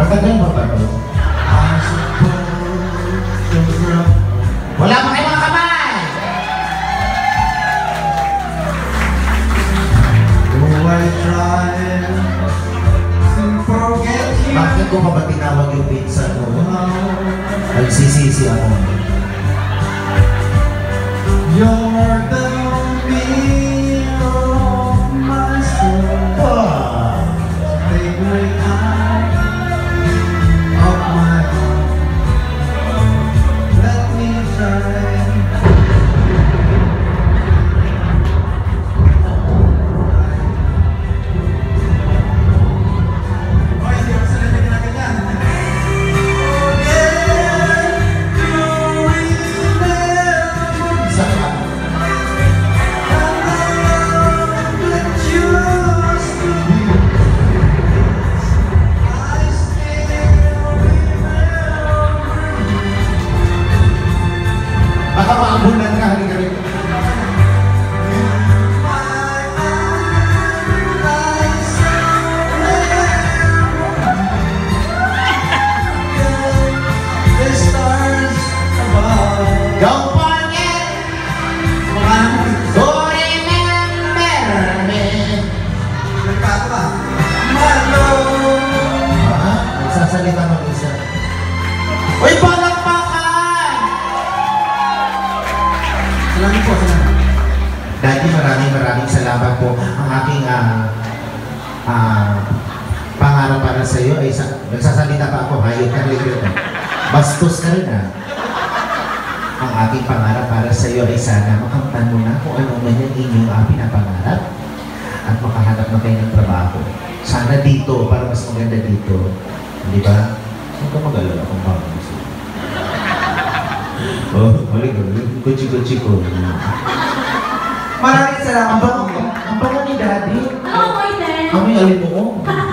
Matagal ba ba ito? Wala pa kayo mga kamay! Bakit ko pa ba tinawag yung pizza ko? Ay, sisisi ako. You're the mirror of my soul. Take my eye off my heart. Let me try. Baka maabunan ka, halika rin. Don't forget to remember me. Nagkato ka? Malo! Nagsasalita mag-isa. Uy, palakpakan! Salamat po, salamat. Daddy, maraming salamat po. Ang aking pangarap para sa iyo ay nagsasalita pa ako, hayot ka rin yun. Bastos ka rin Ang aking pangarap para sa iyo ay sana makamtan mo na kung ano man yung inyong pinapangarap at makahanap na kayo ng trabaho. Sana dito, para mas maganda dito. Di ba? Huwag ka mag-alala kung bakit gusto. Oh, balik ko. Kuchi-kuchi ko. Maraming salamat po. Ang bango ni Daddy. Ano ko ito? Kami alin mo ko.